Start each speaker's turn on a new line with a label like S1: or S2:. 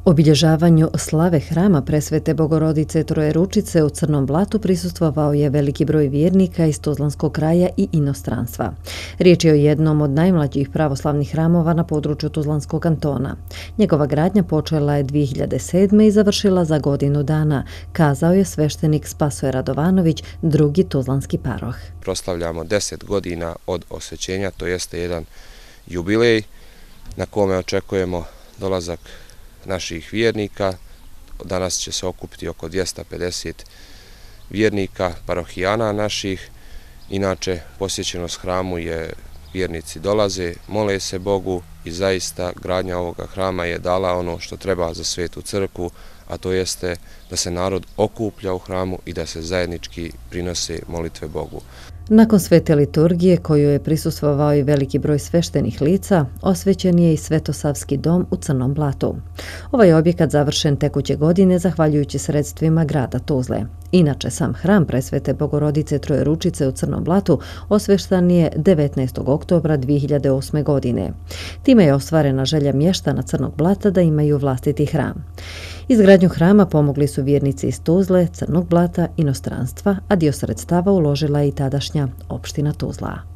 S1: Obilježavanju slave hrama Presvete Bogorodice Trojeručice u Crnom Blatu prisustvovao je veliki broj vjernika iz Tuzlanskog kraja i inostranstva. Riječ je o jednom od najmlađih pravoslavnih hramova na području Tuzlanskog kantona. Njegova gradnja počela je 2007. i završila za godinu dana, kazao je sveštenik Spasoje Radovanović, drugi tuzlanski paroh.
S2: Proslavljamo 10 godina od osvećenja, to jeste jedan jubilej na kome očekujemo dolazak naših vjernika. Danas će se okupiti oko 250 vjernika, parohijana naših. Inače, posjećenost hramu je, vjernici dolaze, mole se Bogu i zaista gradnja ovoga hrama je dala ono što treba za Svetu crkvu, a to jeste da se narod okuplja u hramu i da se zajednički prinose molitve Bogu.
S1: Nakon svete liturgije, koju je prisustvovao i veliki broj sveštenih lica, osvećen je i Svetosavski dom u Crnom Blatu. Ovaj objekat završen tekuće godine zahvaljujući sredstvima grada Tuzle. Inače, sam hram Presvete Bogorodice Trojeručice u Crnom Blatu osveštan je 19. oktobra 2008. godine. Time je ostvarena želja mještana Crnog Blata da imaju vlastiti hram. Izgradnju hrama pomogli su vjernici iz Tuzle, Crnog Blata, inostranstva, a dio sredstava uložila je i tadašnja opština Tuzla.